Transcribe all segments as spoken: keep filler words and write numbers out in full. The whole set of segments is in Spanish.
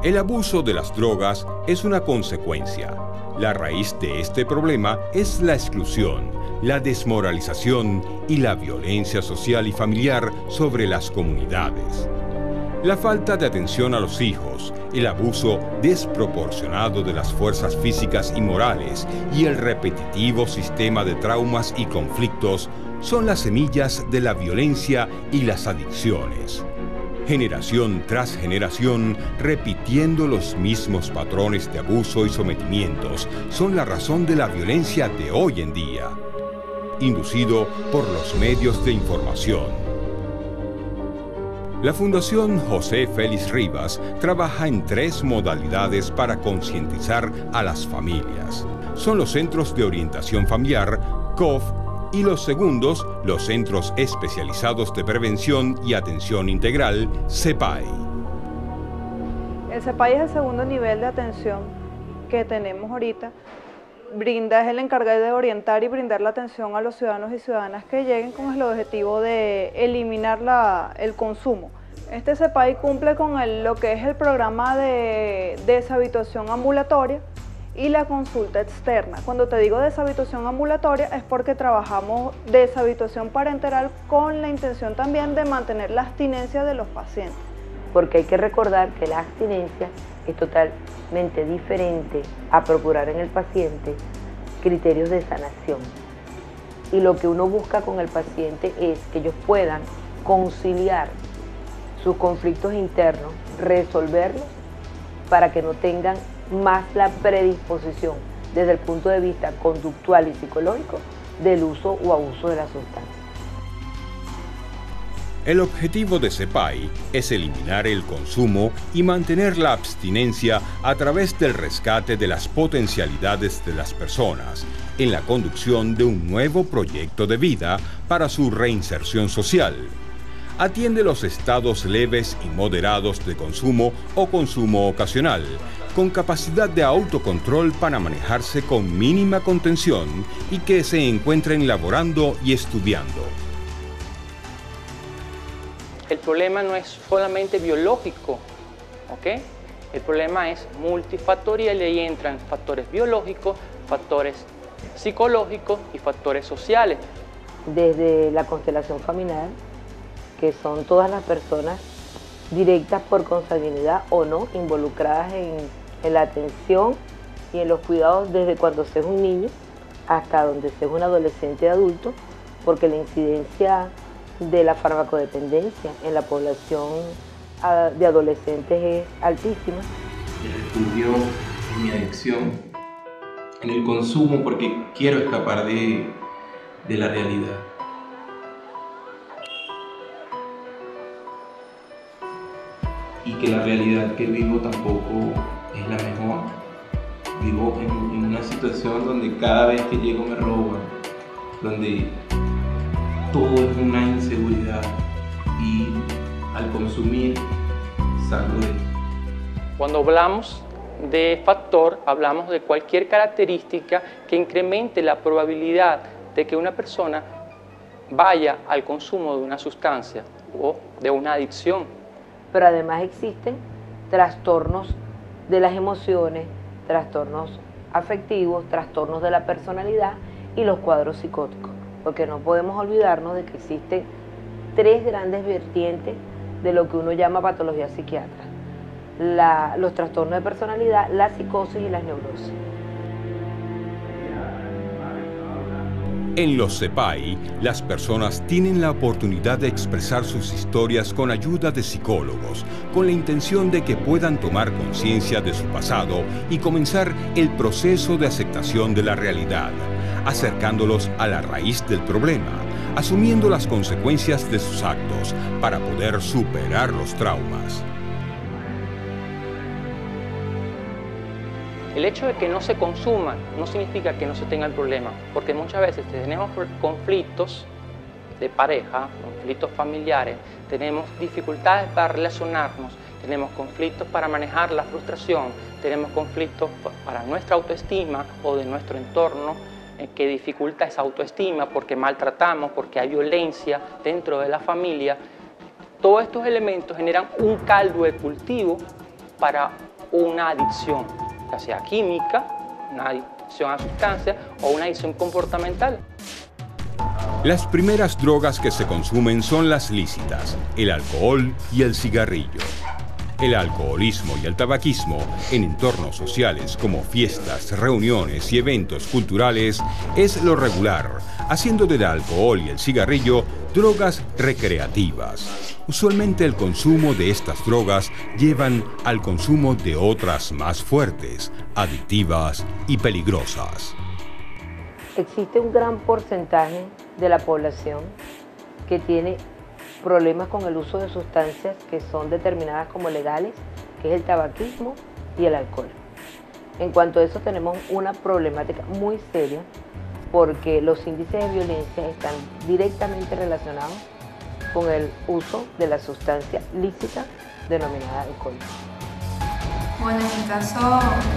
El abuso de las drogas es una consecuencia. La raíz de este problema es la exclusión, la desmoralización y la violencia social y familiar sobre las comunidades. La falta de atención a los hijos, el abuso desproporcionado de las fuerzas físicas y morales y el repetitivo sistema de traumas y conflictos son las semillas de la violencia y las adicciones. Generación tras generación, repitiendo los mismos patrones de abuso y sometimientos, son la razón de la violencia de hoy en día, inducido por los medios de información. La Fundación José Félix Rivas trabaja en tres modalidades para concientizar a las familias. Son los Centros de Orientación Familiar, C O F, y los segundos, los Centros Especializados de Prevención y Atención Integral, C E P A I. El C E P A I es el segundo nivel de atención que tenemos ahorita. Brinda, es el encargado de orientar y brindar la atención a los ciudadanos y ciudadanas que lleguen con el objetivo de eliminar la, el consumo. Este C E P A I cumple con el, lo que es el programa de deshabituación ambulatoria y la consulta externa. Cuando te digo deshabituación ambulatoria es porque trabajamos deshabituación parenteral con la intención también de mantener la abstinencia de los pacientes. Porque hay que recordar que la abstinencia es totalmente diferente a procurar en el paciente criterios de sanación. Y lo que uno busca con el paciente es que ellos puedan conciliar sus conflictos internos, resolverlos para que no tengan más la predisposición desde el punto de vista conductual y psicológico del uso o abuso de la sustancia. El objetivo de C E P A I es eliminar el consumo y mantener la abstinencia a través del rescate de las potencialidades de las personas en la conducción de un nuevo proyecto de vida para su reinserción social. Atiende los estados leves y moderados de consumo o consumo ocasional, con capacidad de autocontrol para manejarse con mínima contención y que se encuentren laborando y estudiando. El problema no es solamente biológico, ¿ok? El problema es multifactorial y ahí entran factores biológicos, factores psicológicos y factores sociales. Desde la constelación familiar, que son todas las personas directas por consanguinidad o no, involucradas en, en la atención y en los cuidados desde cuando se es un niño hasta donde se es un adolescente y adulto, porque la incidencia de la farmacodependencia en la población de adolescentes es altísima. El refugio en mi adicción, en el consumo, porque quiero escapar de, de la realidad. Y que la realidad que vivo tampoco es la mejor. Vivo en, en una situación donde cada vez que llego me roban, donde todo es una inseguridad y al consumir salgo de eso. Cuando hablamos de factor, hablamos de cualquier característica que incremente la probabilidad de que una persona vaya al consumo de una sustancia o de una adicción. Pero además existen trastornos de las emociones, trastornos afectivos, trastornos de la personalidad y los cuadros psicóticos. Porque no podemos olvidarnos de que existen tres grandes vertientes de lo que uno llama patología psiquiátrica: la, los trastornos de personalidad, la psicosis y las neurosis. En los C E P A I, las personas tienen la oportunidad de expresar sus historias con ayuda de psicólogos, con la intención de que puedan tomar conciencia de su pasado y comenzar el proceso de aceptación de la realidad, acercándolos a la raíz del problema, asumiendo las consecuencias de sus actos para poder superar los traumas. El hecho de que no se consuma no significa que no se tenga el problema, porque muchas veces tenemos conflictos de pareja, conflictos familiares, tenemos dificultades para relacionarnos, tenemos conflictos para manejar la frustración, tenemos conflictos para nuestra autoestima o de nuestro entorno eh, que dificulta esa autoestima porque maltratamos, porque hay violencia dentro de la familia. Todos estos elementos generan un caldo de cultivo para una adicción, ya sea química, una adicción a sustancias o una adicción comportamental. Las primeras drogas que se consumen son las lícitas, el alcohol y el cigarrillo. El alcoholismo y el tabaquismo en entornos sociales como fiestas, reuniones y eventos culturales es lo regular, haciendo del alcohol y el cigarrillo drogas recreativas. Usualmente el consumo de estas drogas llevan al consumo de otras más fuertes, adictivas y peligrosas. Existe un gran porcentaje de la población que tiene problemas con el uso de sustancias que son determinadas como legales, que es el tabaquismo y el alcohol. En cuanto a eso tenemos una problemática muy seria porque los índices de violencia están directamente relacionados con el uso de la sustancia lícita denominada alcohol. Bueno, en mi caso,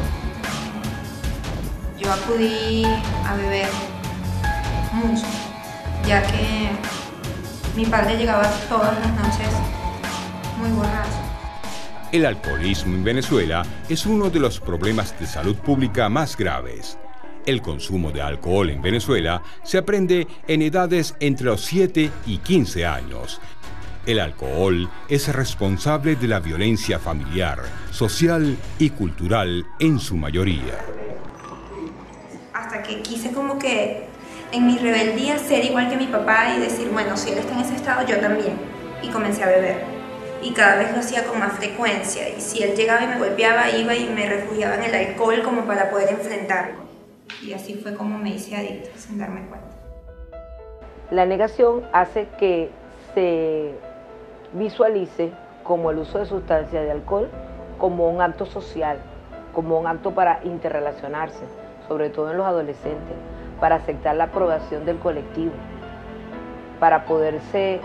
yo acudí a beber mucho, ya que mi padre llegaba todas las noches muy borracho. El alcoholismo en Venezuela es uno de los problemas de salud pública más graves. El consumo de alcohol en Venezuela se aprende en edades entre los siete y quince años. El alcohol es responsable de la violencia familiar, social y cultural en su mayoría. Hasta que quise como que en mi rebeldía ser igual que mi papá y decir, bueno, si él está en ese estado, yo también. Y comencé a beber. Y cada vez lo hacía con más frecuencia. Y si él llegaba y me golpeaba, iba y me refugiaba en el alcohol como para poder enfrentarlo. Y así fue como me hice adicta, sin darme cuenta. La negación hace que se visualice como el uso de sustancias de alcohol como un acto social, como un acto para interrelacionarse, sobre todo en los adolescentes, para aceptar la aprobación del colectivo, para poderse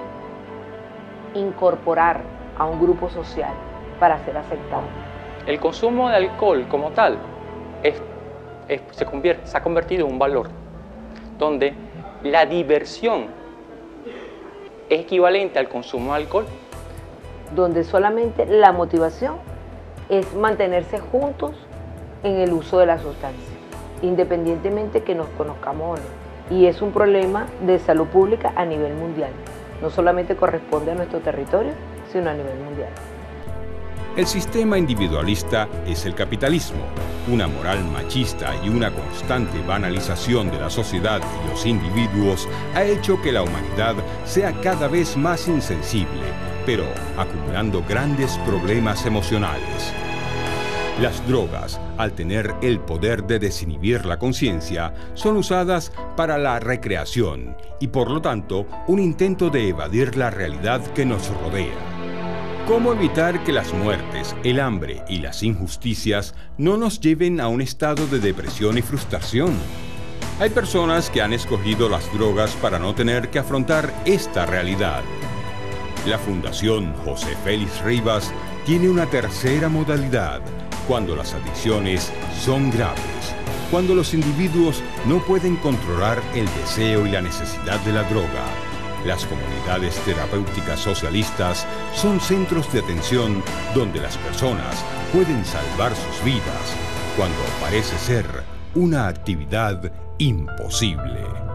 incorporar a un grupo social, para ser aceptado. El consumo de alcohol como tal es, es, se, convierte, se ha convertido en un valor, donde la diversión es equivalente al consumo de alcohol. Donde solamente la motivación es mantenerse juntos en el uso de la sustancia, independientemente que nos conozcamos o no. Y es un problema de salud pública a nivel mundial. No solamente corresponde a nuestro territorio, sino a nivel mundial. El sistema individualista es el capitalismo. Una moral machista y una constante banalización de la sociedad y los individuos ha hecho que la humanidad sea cada vez más insensible, pero acumulando grandes problemas emocionales. Las drogas, al tener el poder de desinhibir la conciencia, son usadas para la recreación y por lo tanto un intento de evadir la realidad que nos rodea. ¿Cómo evitar que las muertes, el hambre y las injusticias no nos lleven a un estado de depresión y frustración? Hay personas que han escogido las drogas para no tener que afrontar esta realidad. La Fundación José Félix Rivas tiene una tercera modalidad, cuando las adicciones son graves, cuando los individuos no pueden controlar el deseo y la necesidad de la droga. Las comunidades terapéuticas socialistas son centros de atención donde las personas pueden salvar sus vidas cuando parece ser una actividad imposible.